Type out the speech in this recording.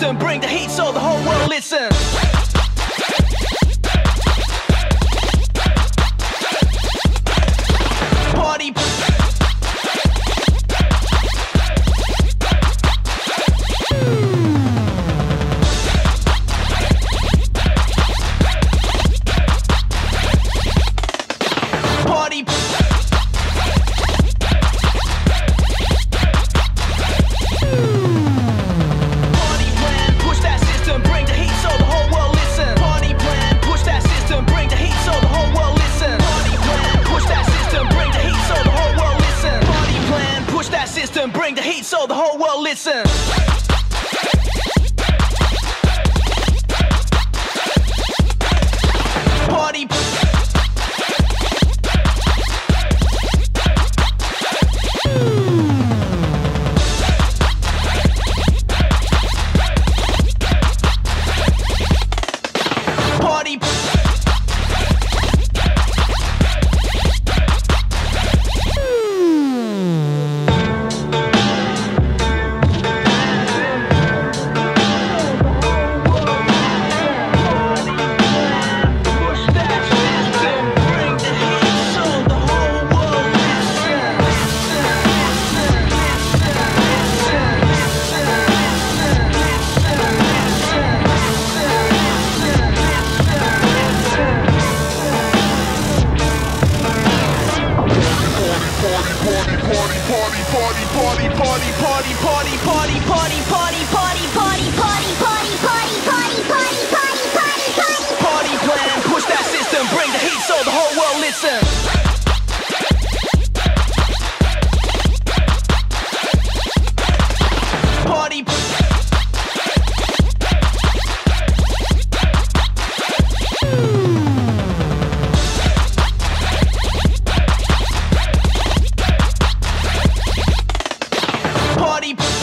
system, bring the heat so the whole world listen. Party. Party. Bring the heat so the whole world listen. Party. Party. Party plan, push that system, bring the heat so the whole world listen. Party. Party.